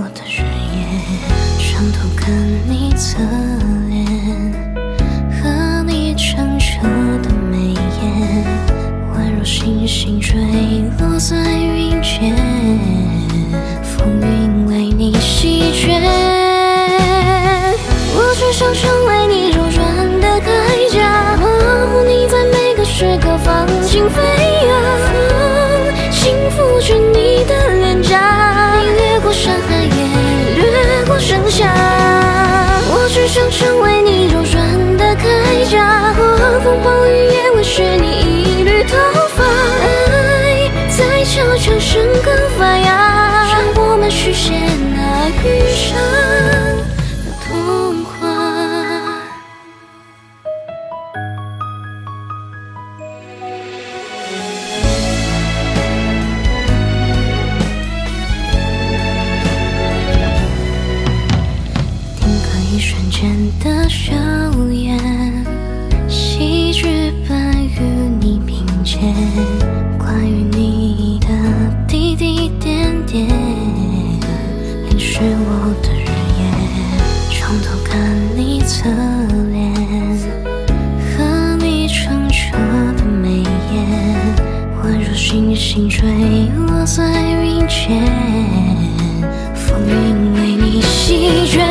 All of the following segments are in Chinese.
的日夜，床头看你侧脸，和你澄澈的眉眼，宛若星星坠落在云间，风云为你席卷。我只想成为你柔软的铠甲，保护你在每个时刻放心飞扬，轻抚着你的脸颊，你掠过山海也掠过盛夏。我只想成为你柔软的铠甲，狂风暴雨也会是你一缕头发。爱在悄悄生根发芽，让我们实现那余生的童话。一瞬间的笑颜，戏剧般与你并肩，关于你的滴滴点点，淋湿我的日夜。床头看你侧脸，和你澄澈的眉眼，宛若星星坠落在云间，风云为你席卷。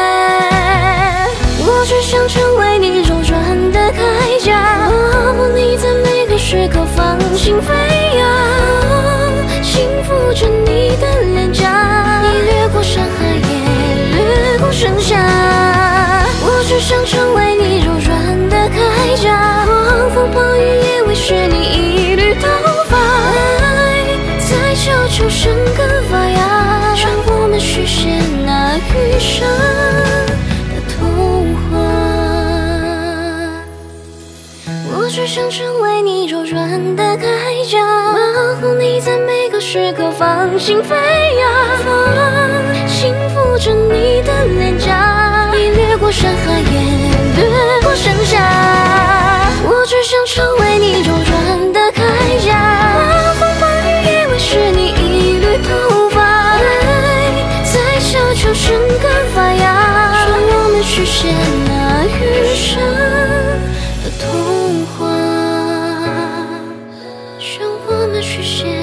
我只想成为你柔软的铠甲，保护你在每个时刻放心飞扬，轻抚着你的脸颊，你掠过山海也掠过盛夏。我只想成为你柔软的铠甲，狂风暴雨也会是你一缕头发。爱在悄悄生根发芽，让我们实现那余生童话。我只想成为你柔软的铠甲，保护你在每个时刻放心飞扬，轻抚着你的脸颊，你掠过山海也掠过盛夏。我只想成为你柔软的铠甲，狂风暴雨也会是你一缕头发。爱在悄悄生根发芽，让我们实现那余生的童话，让我们实现。